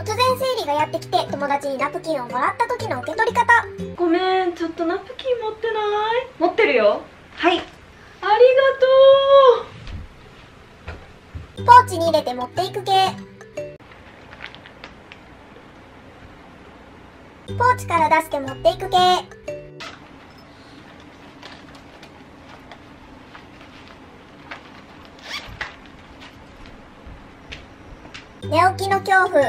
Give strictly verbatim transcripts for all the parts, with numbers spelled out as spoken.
突然生理がやってきて友達にナプキンをもらった時の受け取り方。 ごめん、ちょっとナプキン持ってない？持ってるよ。はい、ありがとう。 ポーチに入れて持っていく系。ポーチから出して持っていく系。寝起きの恐怖。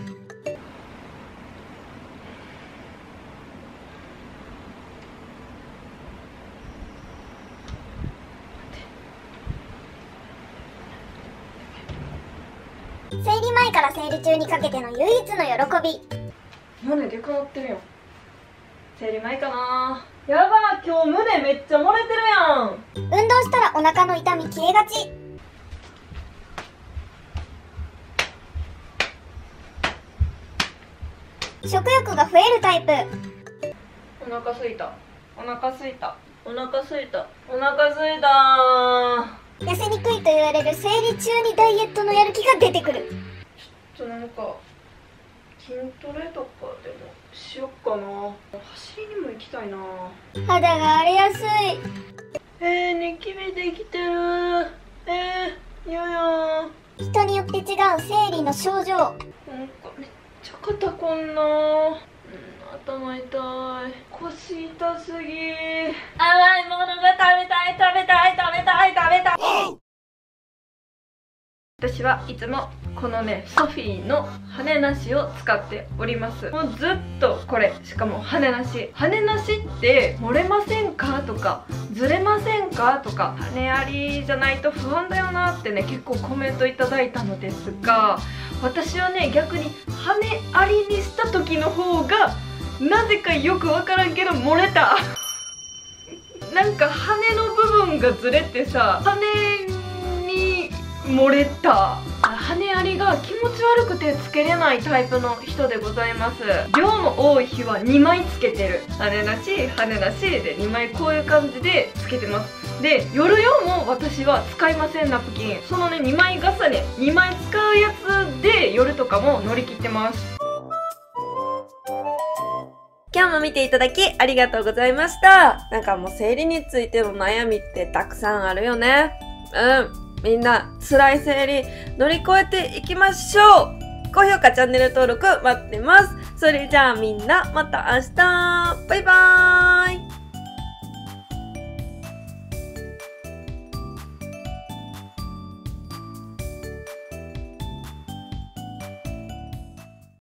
生理前から生理中にかけての唯一の喜び。 胸でかなってるやん。生理前かな。やば、今日胸めっちゃ漏れてるやん。 運動したらお腹の痛み消えがち。食欲が増えるタイプ。 お腹すいた、お腹すいた、お腹すいた、お腹すいた。 痩せにくいと言われる生理中にダイエットのやる気が出てくる。 ちょっとなんか筋トレとかでもしよっかな。走りにも行きたいな。 肌が荒れやすい。 えー、ニキビできてる。えー、やや。 人によって違う生理の症状。 なんかめっちゃ肩こんな。うん、頭痛い。腰痛すぎ。甘いものが食べたい食べたい食べたい食べたい。私はいつもこのね、ソフィーの羽なしを使っております。もうずっとこれ、しかも羽なし。羽なしって漏れませんかとか、ずれませんかとか、羽ありじゃないと不安だよなってね、結構コメントいただいたのですが、私はね、逆に羽ありにした時の方がなぜかよくわからんけど漏れた。なんか羽の部分がずれてさ、羽に漏れた。羽ありが気持ち悪くてつけれないタイプの人でございます。量の多い日はにまいつけてる。羽なし羽なしでにまいこういう感じでつけてます。で、夜用も私は使いません、ナプキン。そのね、にまい重ねにまい使うやつで夜とかも乗り切ってます。今日も見ていただきありがとうございました。なんかもう生理についての悩みってたくさんあるよね。うん。みんな辛い生理乗り越えていきましょう。高評価、チャンネル登録待ってます。それじゃあみんなまた明日。バイバーイ。